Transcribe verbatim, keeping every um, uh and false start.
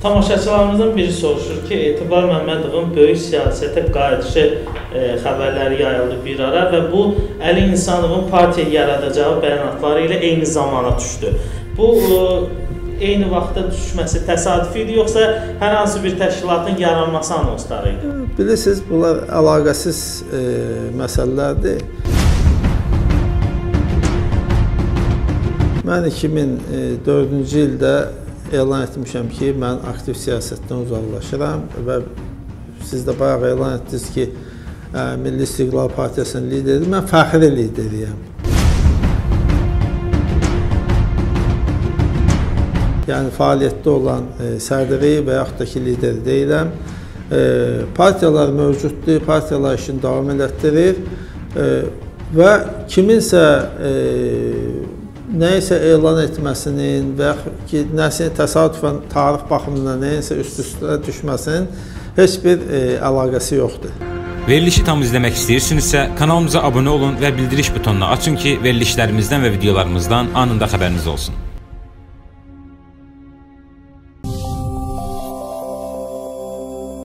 Tamaşaçılarımızdan biri soruşur ki, Etibar Məmmədovun böyük siyasətə qayıdışı e, xəbərləri yayıldı bir ara və bu Əli İnsanovun partiya yaradacağı bəyanatları ilə eyni zamana düşdü. Bu e, eyni vaxtda düşməsi təsadüfi idi, yoxsa hər hansı bir təşkilatın yaranması anonsları idi? Bilirsiniz, bunlar əlaqəsiz e, məsələlərdir. Mən iki min dördüncü ildə elan etmişəm ki, mən aktiv siyasətdən uzaqlaşıram və siz də bayaq elan etdiniz ki, Milli İstiqlal Partiyasının lideridir. Mən fəxri lideriyəm. Yəni, fəaliyyətdə olan sədri və yaxud da ki, lideri deyiləm. Partiyalar mövcuddur, partiyalar işini davam elətdirir və kiminsə nəyisə elan etməsinin və ki, nəsə təsadüfən tarix baxımından nəyinsə üst-üstə düşməsinin heç bir e, əlaqəsi yoxdur. Verilişi tam izləmək istəyirsinizsə, kanalımıza abunə olun və bildiriş butonunu açın ki, verilişlərimizdən və videolarımızdan anında xəbəriniz olsun.